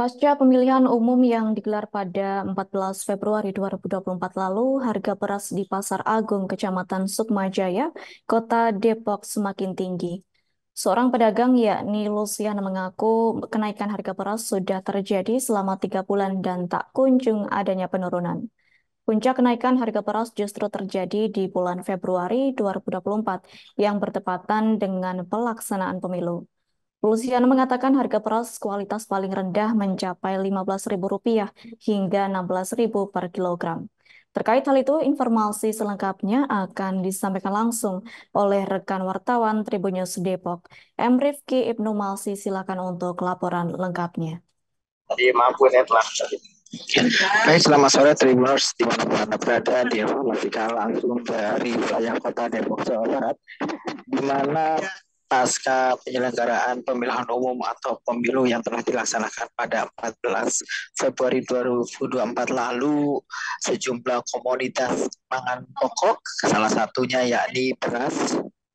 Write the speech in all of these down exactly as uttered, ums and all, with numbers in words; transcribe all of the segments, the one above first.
Pasca pemilihan umum yang digelar pada empat belas Februari dua ribu dua puluh empat lalu, harga beras di Pasar Agung, Kecamatan Sukmajaya, Kota Depok semakin tinggi. Seorang pedagang yakni Lucian mengaku kenaikan harga beras sudah terjadi selama tiga bulan dan tak kunjung adanya penurunan. Puncak kenaikan harga beras justru terjadi di bulan Februari dua ribu dua puluh empat yang bertepatan dengan pelaksanaan pemilu. Luciana mengatakan harga beras kualitas paling rendah mencapai lima belas ribu rupiah hingga enam belas ribu per kilogram. Terkait hal itu, informasi selengkapnya akan disampaikan langsung oleh rekan wartawan Tribunnews Depok. M. Rifki Ibnu Malsi, silakan untuk laporan lengkapnya. Jadi mampu netlah. Baik, selamat sore Tribuners dimanapun Anda berada, diinformasikan langsung dari wilayah kota Depok, Jawa Barat, di mana pasca penyelenggaraan pemilihan umum atau pemilu yang telah dilaksanakan pada empat belas Februari dua ribu dua puluh empat lalu, sejumlah komoditas pangan pokok, salah satunya yakni beras,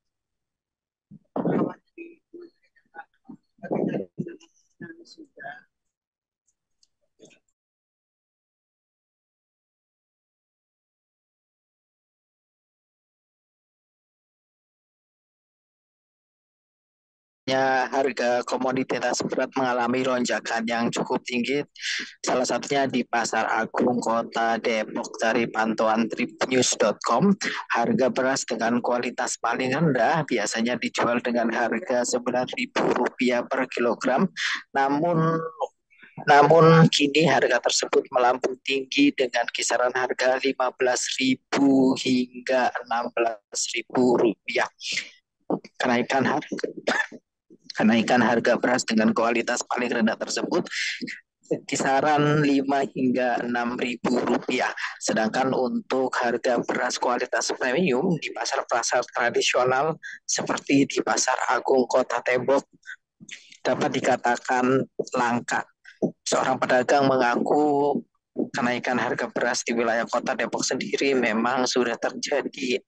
harga komoditas berat mengalami lonjakan yang cukup tinggi, salah satunya di Pasar Agung Kota Depok. Dari pantauan tribunnews dot com, harga beras dengan kualitas paling rendah biasanya dijual dengan harga sembilan ribu rupiah per kilogram, namun namun kini harga tersebut melambung tinggi dengan kisaran harga lima belas ribu hingga enam belas ribu rupiah. Kenaikan harga Kenaikan harga beras dengan kualitas paling rendah tersebut kisaran lima hingga enam ribu rupiah. Sedangkan untuk harga beras kualitas premium di pasar-pasar tradisional seperti di Pasar Agung Kota Depok dapat dikatakan langka. Seorang pedagang mengaku kenaikan harga beras di wilayah Kota Depok sendiri memang sudah terjadi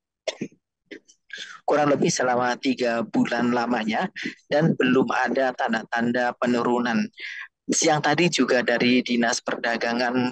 kurang lebih selama tiga bulan lamanya dan belum ada tanda-tanda penurunan. Siang tadi juga dari Dinas Perdagangan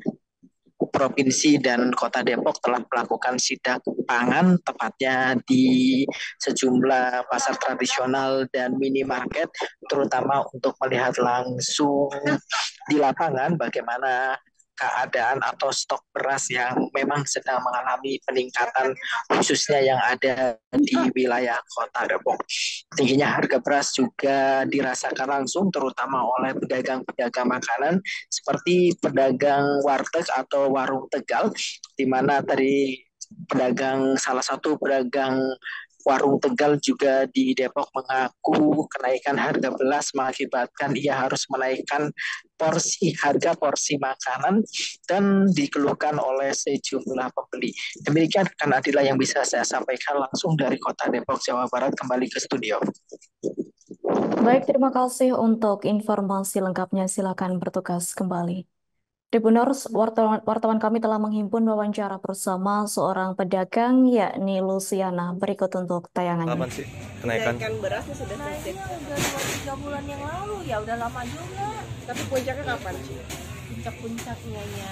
Provinsi dan Kota Depok telah melakukan sidak pangan, tepatnya di sejumlah pasar tradisional dan minimarket, terutama untuk melihat langsung di lapangan bagaimana keadaan atau stok beras yang memang sedang mengalami peningkatan, khususnya yang ada di wilayah Kota Depok. Tingginya harga beras juga dirasakan langsung terutama oleh pedagang-pedagang makanan seperti pedagang warteg atau warung Tegal, di mana tadi pedagang salah satu pedagang warung Tegal juga di Depok mengaku kenaikan harga beras mengakibatkan ia harus menaikkan porsi harga porsi makanan dan dikeluhkan oleh sejumlah pembeli. Demikian kan Adila yang bisa saya sampaikan langsung dari Kota Depok, Jawa Barat. Kembali ke studio. Baik, terima kasih untuk informasi lengkapnya. Silakan bertugas kembali. Tribuners, wartawan, wartawan kami telah menghimpun wawancara bersama seorang pedagang yakni Luciana. Berikut untuk tayangannya. Kapan sih kenaikan? Kenaikan berasnya sudah selesai. Naiknya udah dua tiga bulan yang lalu, ya udah lama juga. Tapi puncaknya kapan sih? Puncak-puncaknya ya,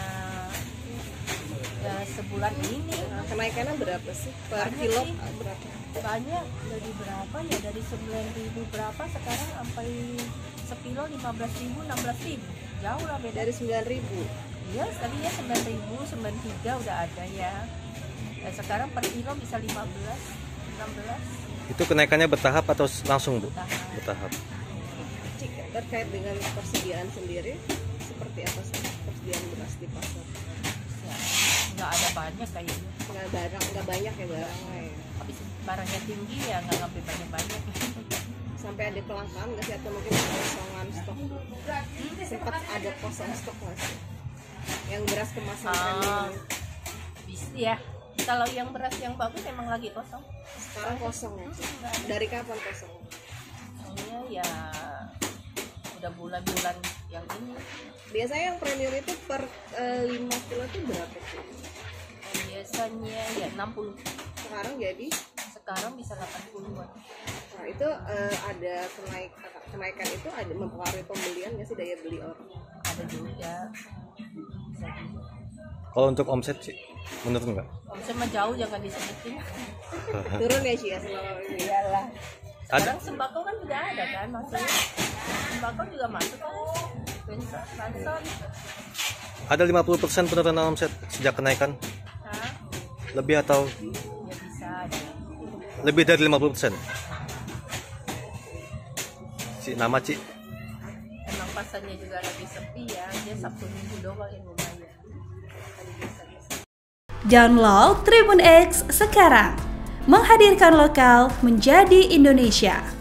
ya sebulan ini. Nah, kenaikannya berapa sih? Per Banyak kilo sih. berapa? Banyak, dari berapa ya, dari sembilan ribu berapa sekarang sampai sekilo lima belas ribu, enam belas ribu. Jauh lah beda. Dari sembilan ribu. Iya, tadi ya sembilan ribu, sembilan puluh tiga udah ada ya. Ya sekarang per kilo bisa lima belas, enam belas. Itu kenaikannya bertahap atau langsung, Bu? Bertahap. Bertahap. Cik, terkait dengan persediaan sendiri, seperti apa sih persediaan beras di pasar? Ya, nggak ada banyak kayaknya. Nggak barang, nggak banyak ya barangnya ya? Habis barangnya tinggi ya nggak ngambil banyak-banyak. Sampai ada kelangkaan nggak sih atau mungkin kosongan stok? Sempat ada kosong stok nggak sih? Yang beras kemasan Ah, premium bisa ya. Kalau yang beras yang bagus emang lagi kosong. sekarang kosong ya? Nggak ada. Dari kapan kosong? Soalnya ya udah bulan-bulan yang ini. Biasanya yang premium itu per eh, lima kilo itu berapa sih? Biasanya ya enam puluh. Sekarang jadi sekarang bisa delapan puluhan. Nah itu eh, ada kenaik, kenaikan itu ada mempengaruhi pembelian nggak sih, daya beli orang? Ada juga. Bisa juga. Kalau untuk omset sih, menurun nggak? Omset mah jauh, jangan disebutin. Turun ya sih ya selama ini. Iyalah. Ada. Sekarang sembako kan juga ada kan, maksudnya sembako juga masuk kan, pensiun, ransom. Ada lima puluh persen penurunan omset sejak kenaikan? Hah? Lebih atau Ya bisa ada. lebih dari lima puluh persen? Si nama Ci. Emang pasarnya juga lagi sepi ya, dia Sabtu Minggu doang yang lumayan. Hari biasa-biasa. Download Tribun X sekarang, menghadirkan lokal menjadi Indonesia.